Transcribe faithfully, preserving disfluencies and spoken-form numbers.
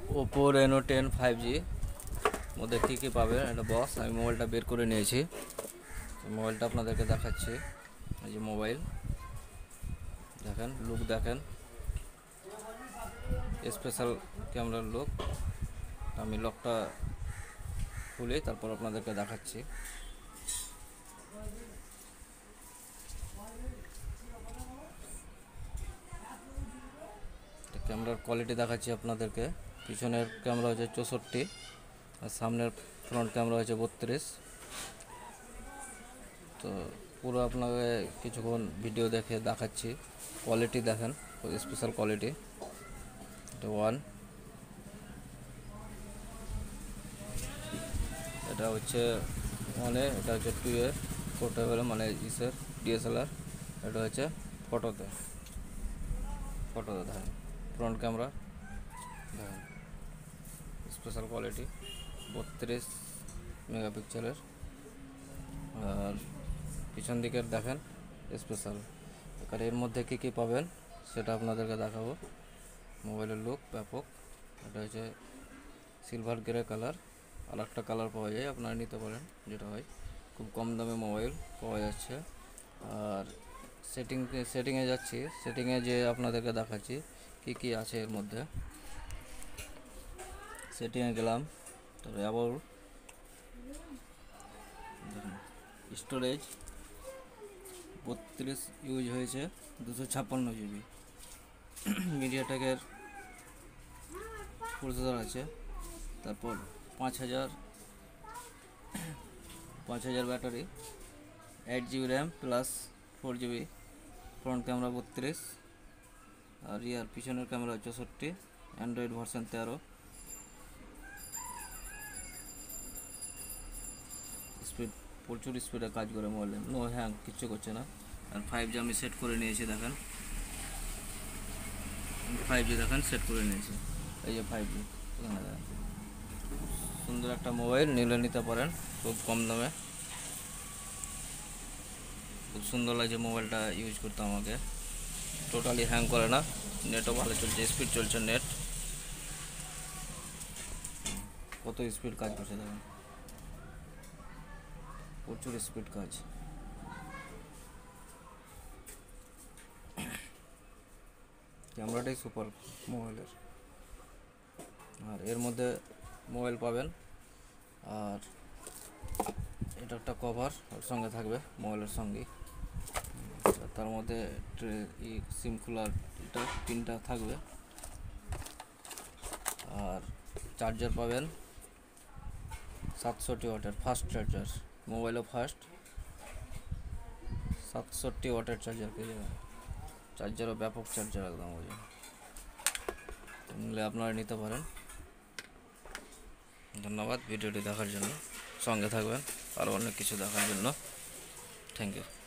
Oppo Reno ten five G মধ্যে কী কী পাবেন একটা বক্স। আমি মোবাইলটা বের করে নিয়েছি, মোবাইলটা আপনাদেরকে দেখাচ্ছি। এই যে মোবাইল দেখেন, লুক দেখেন, স্পেশাল ক্যামেরার লুক। আমি লকটা খুলে তারপর আপনাদেরকে দেখাচ্ছি। ক্যামেরার কোয়ালিটি দেখাচ্ছি আপনাদেরকে। পিছনের ক্যামেরা হচ্ছে চৌষট্টি আর সামনের ফ্রন্ট ক্যামেরা হচ্ছে বত্রিশ। তো পুরো আপনাকে কিছুক্ষণ ভিডিও দেখে দেখাচ্ছি। কোয়ালিটি দেখেন, স্পেশাল কোয়ালিটি। এটা ওয়ান, এটা হচ্ছে ওয়ানে, এটা হচ্ছে টু এ পোর্টেবল মানে ইসের ডিএসএলআর। এটা হচ্ছে ফটোতে ফটোতে দেখেন, ফ্রন্ট ক্যামেরা দেখেন, স্পেশাল কোয়ালিটি বত্রিশ মেগাপিক্সেলের। আর পিছন দিকের দেখেন স্পেশাল। আর এর মধ্যে কী কী পাবেন সেটা আপনাদেরকে দেখাবো। মোবাইলের লুক ব্যাপক। এটা হচ্ছে সিলভার গ্রে কালার, আর একটা কালার পাওয়া যায়, আপনারা নিতে পারেন যেটা হয়। খুব কম দামে মোবাইল পাওয়া যাচ্ছে। আর সেটিং সেটিংয়ে যাচ্ছি, সেটিংয়ে যে আপনাদেরকে দেখাচ্ছি কী কী আছে এর মধ্যে। সেটিংয়ে গেলাম, তারপরে আবার দেখুন স্টোরেজ বত্রিশ ইউজ হয়েছে, দুশো ছাপ্পান্ন জিবি। মিডিয়াটেকের প্রসেসর আছে। তারপর পাঁচ হাজার পাঁচ হাজার battery, eight GB RAM plus four GB. Front camera বত্রিশ আর ইয়ার পিছনের ক্যামেরা চৌষট্টি। অ্যান্ড্রয়েড ভার্সন তেরো। স্পিড প্রচুর স্পিডে কাজ করে মোবাইলে, নো হ্যাং, কিচ্ছু করছে না। আর ফাইভ জি আমি সেট করে নিয়েছি, দেখেন ফাইভ জি দেখেন সেট করে নিয়েছি। এই যে ফাইভ জি, সুন্দর একটা মোবাইল, নিলে নিতে পারেন খুব কম দামে। খুব সুন্দর লাগছে মোবাইলটা ইউজ করতে আমাকে, টোটালি হ্যাং করে না, নেটও ভালো চলছে, স্পিড চলছে নেট। কত স্পিড কাজ করছে দেখেন, প্রচুর স্পিড কাজ। ক্যামেরাটাই সুপার মোবাইলের। আর এর মধ্যে মোবাইল পাবেন, আর এটা একটা কভার ওর সঙ্গে থাকবে মোবাইলের সঙ্গেই। তার মধ্যে সিম খোলার এটা পিনটা থাকবে। আর চার্জার পাবেন সাতষট্টি ওয়াটের ফাস্ট চার্জার, মোবাইলও ফাস্ট। সাতষট্টি ওয়াটের চার্জার পেয়ে যাবেন, চার্জারও ব্যাপক চার্জার একদম। ওই নিলে আপনারা নিতে পারেন। ধন্যবাদ ভিডিওটি দেখার জন্য, সঙ্গে থাকবেন আরও অনেক কিছু দেখার জন্য। Thank you.